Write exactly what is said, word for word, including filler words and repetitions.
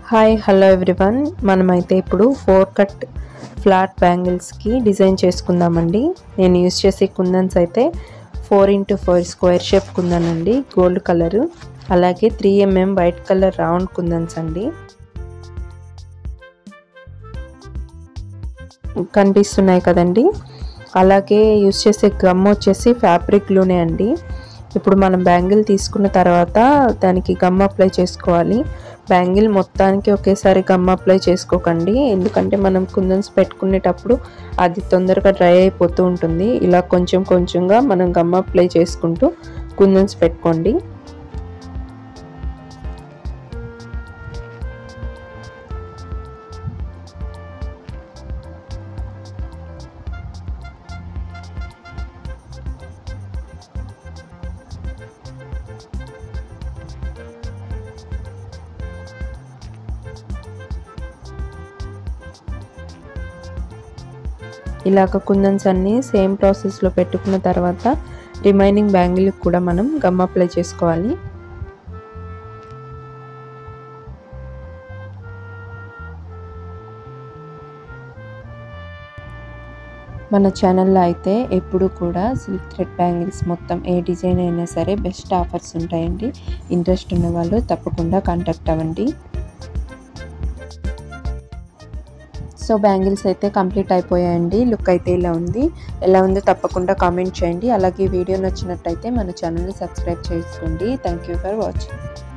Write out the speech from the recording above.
Hi hello everyone, మనమైతే ఇప్పుడు four cut flat బ్యాంగిల్స్కి డిజైన్ చేసుకుందామండి. నేను యూస్ చేసే కుందన్స్ అయితే four into four square shape kundan అండి, గోల్డ్ కలరు. అలాగే three MM white colour round kundans అండి. కనిపిస్తున్నాయి కదండి. అలాగే యూస్ చేసే గమ్ వచ్చేసి ఫ్యాబ్రిక్ గ్లూనే అండి. ఇప్పుడు మనం బ్యాంగిల్ తీసుకున్న తర్వాత దానికి గమ్ అప్లై చేసుకోవాలి. బ్యాంగిల్ మొత్తానికి ఒకేసారి గమ్ అప్లై చేసుకోకండి, ఎందుకంటే మనం కుందన్స్ పెట్టుకునేటప్పుడు అది తొందరగా డ్రై అయిపోతూ ఉంటుంది. ఇలా కొంచెం కొంచెంగా మనం గమ్ అప్లై చేసుకుంటూ కుందన్స్ పెట్టుకోండి. ఇలాగ కుందన్స్ అన్నీ సేమ్ ప్రాసెస్లో పెట్టుకున్న తర్వాత రిమైనింగ్ బ్యాంగిల్కి కూడా మనం గమ్ అప్లై చేసుకోవాలి. మన ఛానల్లో అయితే ఎప్పుడు కూడా సిల్క్ థ్రెడ్ బ్యాంగిల్స్ మొత్తం ఏ డిజైన్ అయినా సరే బెస్ట్ ఆఫర్స్ ఉంటాయండి. ఇంట్రెస్ట్ ఉన్న వాళ్ళు తప్పకుండా కాంటాక్ట్ అవ్వండి. సో బ్యాంగిల్స్ అయితే కంప్లీట్ అయిపోయాయండి. లుక్ అయితే ఇలా ఉంది. ఎలా ఉందో తప్పకుండా కామెంట్ చేయండి. అలాగే వీడియో నచ్చినట్టయితే మన ఛానల్ని సబ్స్క్రైబ్ చేసుకోండి. Thank you for watching.